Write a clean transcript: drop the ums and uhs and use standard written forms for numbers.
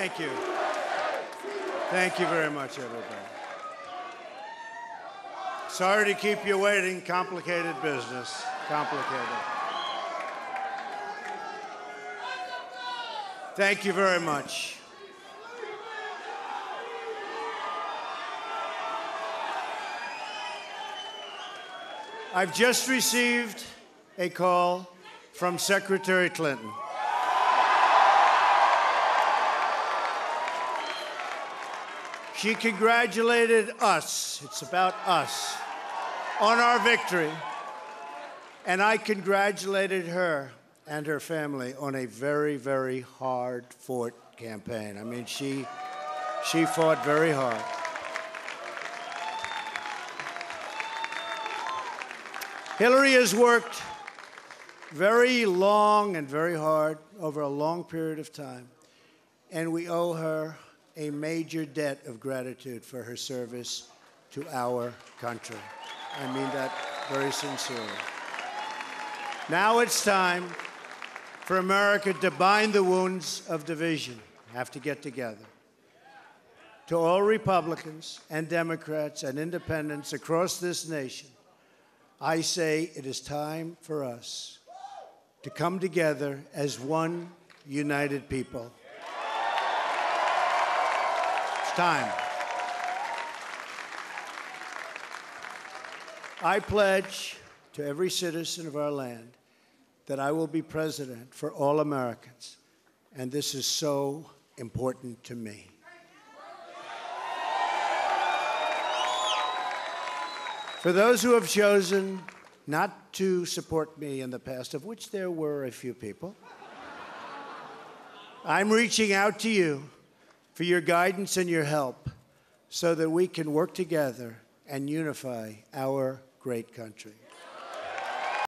Thank you. Thank you very much, everybody. Sorry to keep you waiting. Complicated business. Complicated. Thank you very much. I've just received a call from Secretary Clinton. She congratulated us, it's about us, on our victory. And I congratulated her and her family on a very, very hard-fought campaign. I mean, she fought very hard. Hillary has worked very long and very hard over a long period of time, and we owe her a major debt of gratitude for her service to our country. I mean that very sincerely. Now it's time for America to bind the wounds of division. Have to get together. To all Republicans and Democrats and independents across this nation, I say it is time for us to come together as one united people. It's time. I pledge to every citizen of our land that I will be president for all Americans, and this is so important to me. For those who have chosen not to support me in the past, of which there were a few people, I'm reaching out to you for your guidance and your help so that we can work together and unify our great country.